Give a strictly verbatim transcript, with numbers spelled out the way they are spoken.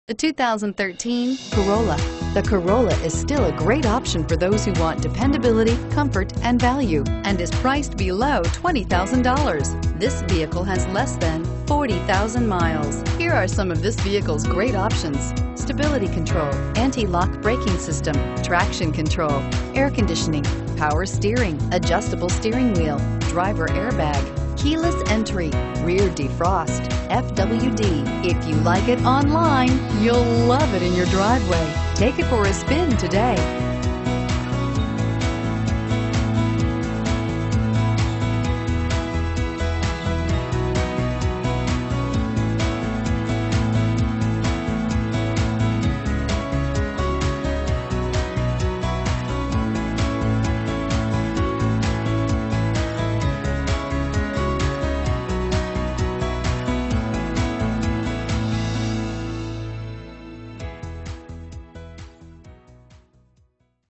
The two thousand thirteen Corolla. The Corolla is still a great option for those who want dependability, comfort, and value, and is priced below twenty thousand dollars. This vehicle has less than forty thousand miles. Here are some of this vehicle's great options: stability control, anti-lock braking system, traction control, air conditioning, power steering, adjustable steering wheel, driver airbag, keyless entry, rear defrost, F W D. If you like it online, you'll love it in your driveway. Take it for a spin today.